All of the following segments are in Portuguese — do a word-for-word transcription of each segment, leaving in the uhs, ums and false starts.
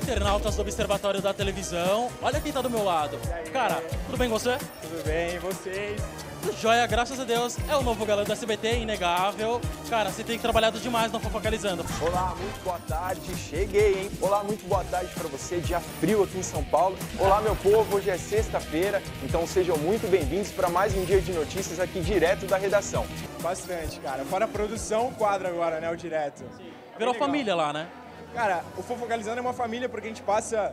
internautas do Observatório da Televisão. Olha quem tá do meu lado. Cara, tudo bem com você? Tudo bem, e vocês? Tudo jóia, graças a Deus. É o novo galã do S B T, inegável. Cara, você tem trabalhado demais no Fofocalizando. Olá, muito boa tarde. Cheguei, hein? Olá, muito boa tarde pra você. Dia frio aqui em São Paulo. Olá, meu povo. Hoje é sexta-feira, então sejam muito bem-vindos para mais um dia de notícias aqui direto da redação. Bastante, cara. Fora a produção, quadro agora, né? O direto. Sim. Virou família lá, né? Cara, o Fofocalizando é uma família porque a gente passa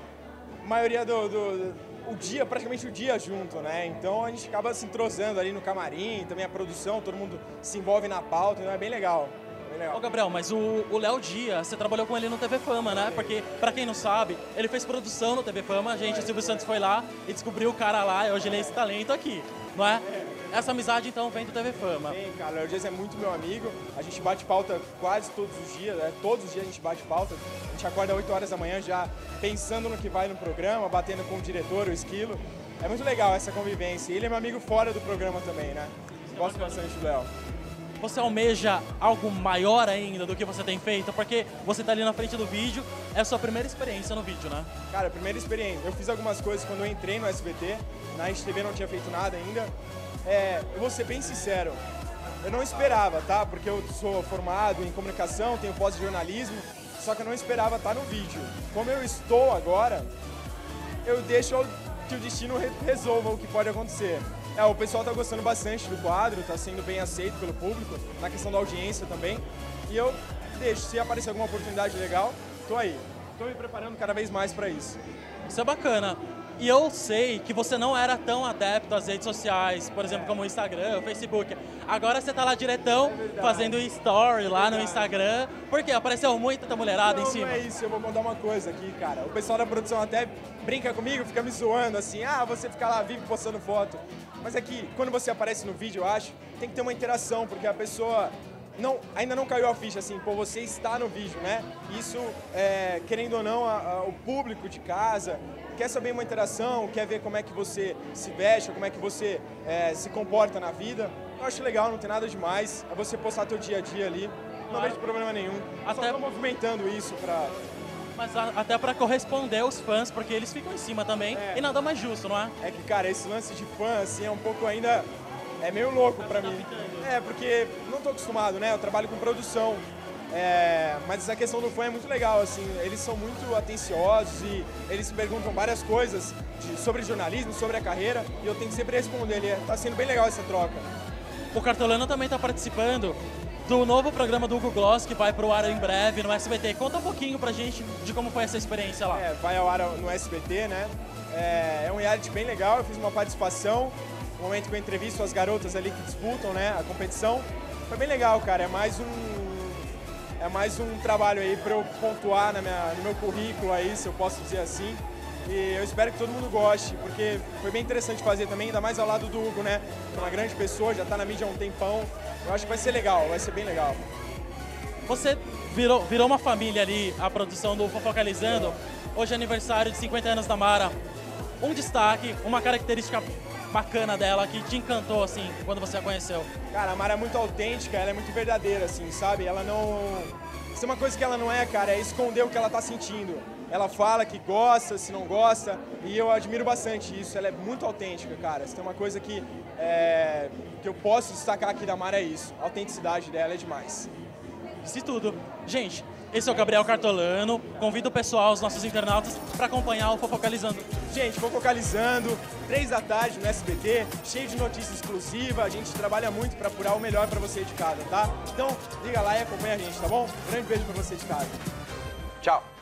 a maioria do, do, o dia, praticamente o dia junto, né? Então a gente acaba se entrosando ali no camarim, também a produção, todo mundo se envolve na pauta, então é bem legal. Bem legal. Ô, Gabriel, mas o Léo Dias, você trabalhou com ele no T V Fama, né? Porque, pra quem não sabe, ele fez produção no T V Fama, a gente, o Silvio Santos foi lá e descobriu o cara lá, e hoje ele é esse talento aqui, não é? Essa amizade, então, vem do T V Fama. Sim, cara, o Léo Dias é muito meu amigo, a gente bate pauta quase todos os dias, né? Todos os dias a gente bate pauta, a gente acorda às oito horas da manhã já pensando no que vai no programa, batendo com o diretor, o Esquilo. É muito legal essa convivência, e ele é meu amigo fora do programa também, né? Gosto bastante do Léo. Você almeja algo maior ainda do que você tem feito? Porque você tá ali na frente do vídeo, é a sua primeira experiência no vídeo, né? Cara, primeira experiência. Eu fiz algumas coisas quando eu entrei no S B T, na Rede T V não tinha feito nada ainda. É, eu vou ser bem sincero, eu não esperava, tá? Porque eu sou formado em comunicação, tenho pós-jornalismo, só que eu não esperava estar no vídeo. Como eu estou agora, eu deixo que o destino resolva o que pode acontecer. É, o pessoal tá gostando bastante do quadro, tá sendo bem aceito pelo público, na questão da audiência também. E eu deixo, se aparecer alguma oportunidade legal, tô aí. Tô me preparando cada vez mais para isso. Isso é bacana. E eu sei que você não era tão adepto às redes sociais, por exemplo, como o Instagram, o Facebook. Agora você tá lá diretão, é fazendo story lá no Instagram. Por quê? Apareceu muita mulherada não, em cima. Não é isso, eu vou contar uma coisa aqui, cara. O pessoal da produção até brinca comigo, fica me zoando assim, ah, você fica lá vivo postando foto. Mas é que quando você aparece no vídeo, eu acho, tem que ter uma interação, porque a pessoa não, ainda não caiu a ficha, assim, pô, você está no vídeo, né? Isso, é, querendo ou não, a, a, o público de casa quer saber uma interação, quer ver como é que você se veste, como é que você é, se comporta na vida. Eu acho legal, não tem nada demais, é você postar teu dia a dia ali, não claro. Vejo problema nenhum. Até só tô movimentando isso pra... Mas a, até pra corresponder aos fãs, porque eles ficam em cima também, é. E nada mais justo, não é? É que, cara, esse lance de fã, assim, é um pouco ainda... É meio louco pra mim. É, porque não tô acostumado, né? Eu trabalho com produção. É, mas essa questão do fã é muito legal, assim. Eles são muito atenciosos e eles perguntam várias coisas de, sobre jornalismo, sobre a carreira, e eu tenho que sempre responder. Ele, tá sendo bem legal essa troca. O Cartolano também tá participando do novo programa do Hugo Gloss, que vai pro ar em breve no S B T. Conta um pouquinho pra gente de como foi essa experiência lá. É, vai ao ar no S B T, né? É, é um reality bem legal, eu fiz uma participação. No momento que eu entrevisto as garotas ali que disputam, né, a competição. Foi bem legal, cara. É mais um, é mais um trabalho aí para eu pontuar na minha, no meu currículo aí, se eu posso dizer assim. E eu espero que todo mundo goste, porque foi bem interessante fazer também, ainda mais ao lado do Hugo, né? É uma grande pessoa, já tá na mídia há um tempão. Eu acho que vai ser legal, vai ser bem legal. Você virou, virou uma família ali, a produção do Fofocalizando. Hoje é aniversário de cinquenta anos da Mara. Um destaque, uma característica bacana dela, que te encantou, assim, quando você a conheceu? Cara, a Mara é muito autêntica, ela é muito verdadeira, assim, sabe? Ela não... Isso é uma coisa que ela não é, cara, é esconder o que ela tá sentindo. Ela fala que gosta, se não gosta, e eu admiro bastante isso. Ela é muito autêntica, cara. Se tem uma coisa que, é... que eu posso destacar aqui da Mara é isso. A autenticidade dela é demais. Isso tudo. Gente, esse é o Gabriel Cartolano. Convido o pessoal, os nossos internautas, para acompanhar o Fofocalizando. Gente, Fofocalizando, três da tarde no S B T, cheio de notícias exclusivas. A gente trabalha muito para apurar o melhor para você de casa, tá? Então, liga lá e acompanha a gente, tá bom? Grande beijo para você de casa. Tchau.